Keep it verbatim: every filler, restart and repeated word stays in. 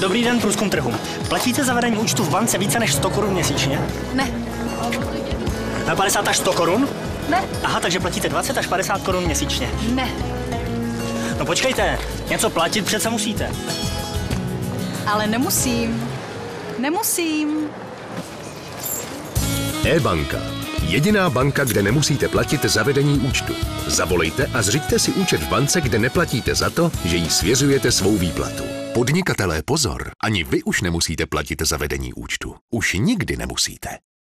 Dobrý den, průzkum trhu. Platíte za vedení účtu v bance více než sto korun měsíčně? Ne. Na padesát až sto korun? Ne. Aha, takže platíte dvacet až padesát korun měsíčně. Ne. No počkejte, něco platit přece musíte. Ale nemusím. Nemusím. E-banka. Jediná banka, kde nemusíte platit za vedení účtu. Zavolejte a zřiďte si účet v bance, kde neplatíte za to, že jí svěřujete svou výplatu. Podnikatelé, pozor, ani vy už nemusíte platit za vedení účtu. Už nikdy nemusíte.